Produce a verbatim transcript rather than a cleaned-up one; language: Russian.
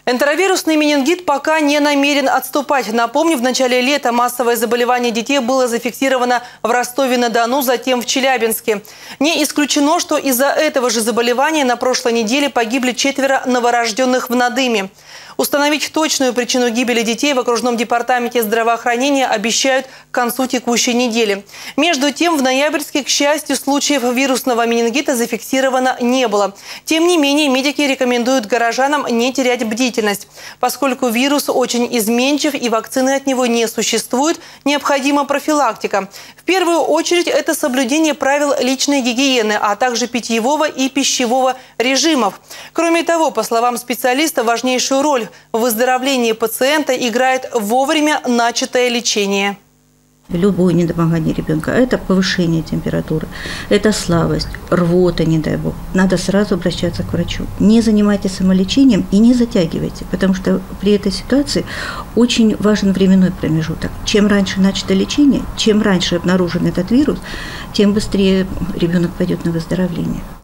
Энтеровирусный менингит пока не намерен отступать. Напомню, в начале лета массовое заболевание детей было зафиксировано в Ростове-на-Дону, затем в Челябинске. Не исключено, что из-за этого же заболевания на прошлой неделе погибли четверо новорожденных в Надыме. Установить точную причину гибели детей в окружном департаменте здравоохранения обещают к концу текущей недели. Между тем, в ноябрьске, к счастью, случаев вирусного менингита зафиксировано не было. Тем не менее, медики рекомендуют горожанам не терять бдительность. Поскольку вирус очень изменчив и вакцины от него не существует, необходима профилактика. В первую очередь это соблюдение правил личной гигиены, а также питьевого и пищевого режимов. Кроме того, по словам специалиста, важнейшую роль в выздоровлении пациента играет вовремя начатое лечение. Любое недомогание ребенка – это повышение температуры, это слабость, рвота, не дай бог. Надо сразу обращаться к врачу. Не занимайтесь самолечением и не затягивайте, потому что при этой ситуации очень важен временной промежуток. Чем раньше начато лечение, чем раньше обнаружен этот вирус, тем быстрее ребенок пойдет на выздоровление.